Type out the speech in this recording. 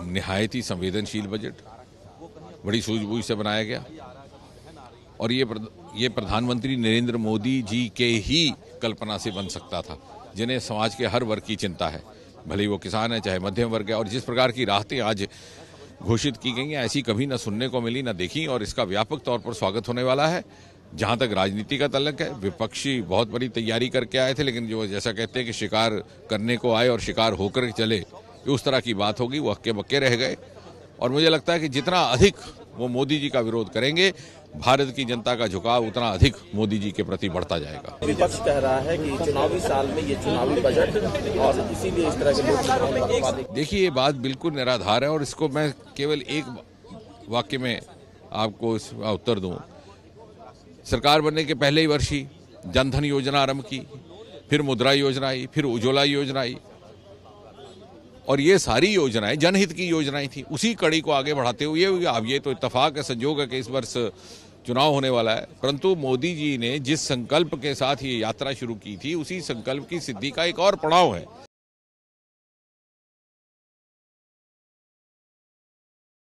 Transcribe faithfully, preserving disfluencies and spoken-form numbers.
निहायत ही संवेदनशील बजट, बड़ी सूझबूझ से बनाया गया और ये ये प्रधानमंत्री नरेंद्र मोदी जी के ही कल्पना से बन सकता था, जिन्हें समाज के हर वर्ग की चिंता है, भले ही वो किसान है चाहे मध्यम वर्ग है। और जिस प्रकार की राहतें आज घोषित की गई हैं ऐसी कभी न सुनने को मिली न देखी, और इसका व्यापक तौर पर स्वागत होने वाला है। जहां तक राजनीति का तल्लक है, विपक्षी बहुत बड़ी तैयारी करके आए थे, लेकिन जो जैसा कहते हैं कि शिकार करने को आए और शिकार होकर चले, उस तरह की बात होगी, वो हक्के बक्के रह गए। और मुझे लगता है कि जितना अधिक वो मोदी जी का विरोध करेंगे, भारत की जनता का झुकाव उतना अधिक मोदी जी के प्रति बढ़ता जाएगा। विपक्ष कह रहा है कि चुनावी साल में ये चुनावी बजट और इसीलिए इस तरह के लोग। देखिए, ये बात बिल्कुल निराधार है और इसको मैं केवल एक वाक्य में आपको इसका उत्तर दूं। सरकार बनने के पहले ही वर्ष ही जनधन योजना आरंभ की, फिर मुद्रा योजना आई, फिर उज्ज्वला योजना आई, और ये सारी योजनाएं जनहित की योजनाएं थी। उसी कड़ी को आगे बढ़ाते हुए, अब ये तो इत्तेफाक है, संयोग है कि इस वर्ष चुनाव होने वाला है, परंतु मोदी जी ने जिस संकल्प के साथ ये यात्रा शुरू की थी, उसी संकल्प की सिद्धि का एक और पड़ाव है।